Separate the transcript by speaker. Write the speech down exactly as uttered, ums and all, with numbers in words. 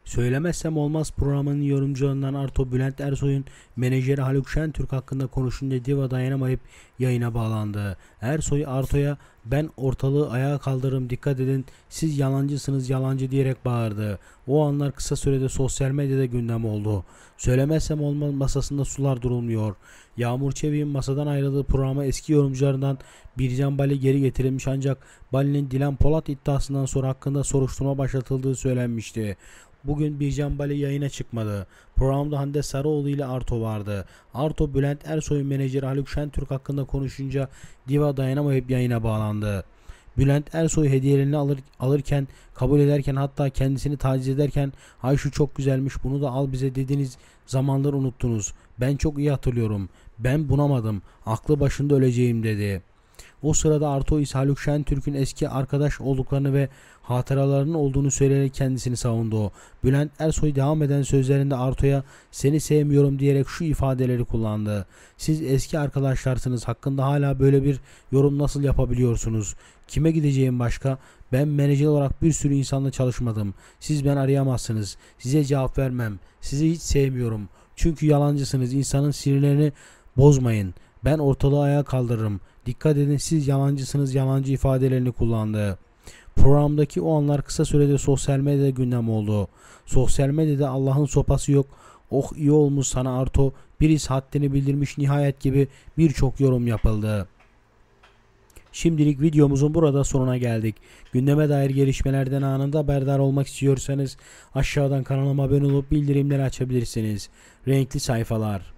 Speaker 1: Söylemezsem Olmaz programının yorumcularından Arto Bülent Ersoy'un menajeri Haluk Şentürk hakkında konuşunca Diva dayanamayıp yayına bağlandı. Ersoy Arto'ya "Ben ortalığı ayağa kaldırırım, dikkat edin, siz yalancısınız yalancı" diyerek bağırdı. O anlar kısa sürede sosyal medyada gündem oldu. Söylemezsem Olmaz masasında sular durulmuyor. Yağmur Çevik'in masadan ayrıldığı programa eski yorumcularından Bircan Bali geri getirilmiş, ancak Bali'nin Dilan Polat iddiasından sonra hakkında soruşturma başlatıldığı söylenmişti. Bugün Bircan Bali yayına çıkmadı. Programda Hande Sarıoğlu ile Arto vardı. Arto, Bülent Ersoy'un menajeri Haluk Şentürk hakkında konuşunca Diva dayanamayıp yayına bağlandı. Bülent Ersoy hediyelerini alır, alırken, kabul ederken, hatta kendisini taciz ederken "Ay şu çok güzelmiş, bunu da al bize" dediğiniz zamanları unuttunuz. Ben çok iyi hatırlıyorum. Ben bunamadım. Aklı başında öleceğim dedi. O sırada Arto ise Haluk Şentürk'ün eski arkadaş olduklarını ve hatıralarının olduğunu söyleyerek kendisini savundu. Bülent Ersoy devam eden sözlerinde Arto'ya "Seni sevmiyorum" diyerek şu ifadeleri kullandı: "Siz eski arkadaşlarsınız, hakkında hala böyle bir yorum nasıl yapabiliyorsunuz? Kime gideceğim başka? Ben menajer olarak bir sürü insanla çalışmadım. Siz beni arayamazsınız. Size cevap vermem. Sizi hiç sevmiyorum. Çünkü yalancısınız. İnsanın sinirlerini bozmayın. Ben ortalığı ayağa kaldırırım. Dikkat edin, siz yalancısınız" yalancı ifadelerini kullandı. Programdaki o anlar kısa sürede sosyal medyada gündem oldu. Sosyal medyada "Allah'ın sopası yok, oh iyi olmuş sana Arto, birisi haddini bildirmiş nihayet" gibi birçok yorum yapıldı. Şimdilik videomuzun burada sonuna geldik. Gündeme dair gelişmelerden anında haberdar olmak istiyorsanız aşağıdan kanalıma abone olup bildirimleri açabilirsiniz. Renkli sayfalar.